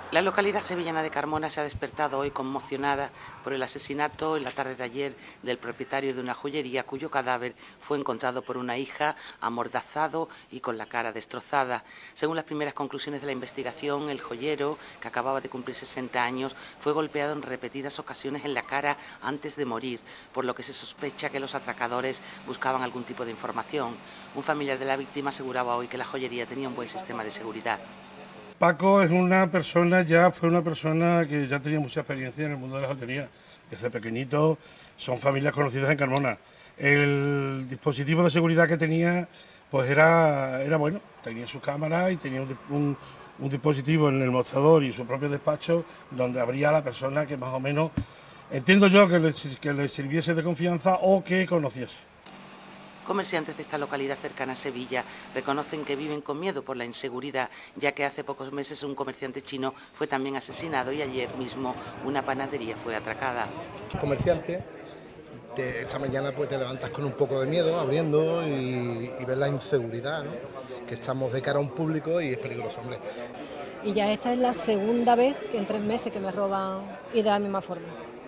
La localidad sevillana de Carmona se ha despertado hoy conmocionada por el asesinato en la tarde de ayer del propietario de una joyería cuyo cadáver fue encontrado por una hija amordazado y con la cara destrozada. Según las primeras conclusiones de la investigación, el joyero, que acababa de cumplir 60 años, fue golpeado en repetidas ocasiones en la cara antes de morir, por lo que se sospecha que los atracadores buscaban algún tipo de información. Un familiar de la víctima aseguraba hoy que la joyería tenía un buen sistema de seguridad. Paco fue una persona que ya tenía mucha experiencia en el mundo de la joyería. Desde pequeñito son familias conocidas en Carmona. El dispositivo de seguridad que tenía pues era bueno, tenía sus cámaras y tenía un dispositivo en el mostrador y su propio despacho donde habría a la persona que más o menos, entiendo yo, que le sirviese de confianza o que conociese. Comerciantes de esta localidad cercana a Sevilla reconocen que viven con miedo por la inseguridad, ya que hace pocos meses un comerciante chino fue también asesinado y ayer mismo una panadería fue atracada. Comerciante, esta mañana pues te levantas con un poco de miedo abriendo y ves la inseguridad, ¿no? Que estamos de cara a un público y es peligroso, hombre. Y ya esta es la segunda vez que en 3 meses que me roban y de la misma forma.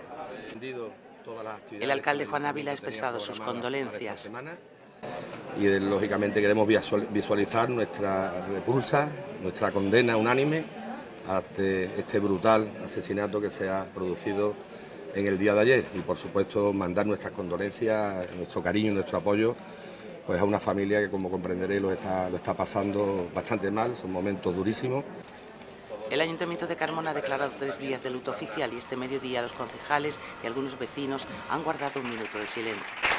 El alcalde Juan Ávila ha expresado sus condolencias. Y lógicamente queremos visualizar nuestra repulsa, nuestra condena unánime ante este brutal asesinato que se ha producido en el día de ayer y por supuesto mandar nuestras condolencias, nuestro cariño y nuestro apoyo pues a una familia que, como comprenderéis, lo está pasando bastante mal, son momentos durísimos. El Ayuntamiento de Carmona ha declarado 3 días de luto oficial y este mediodía los concejales y algunos vecinos han guardado un minuto de silencio.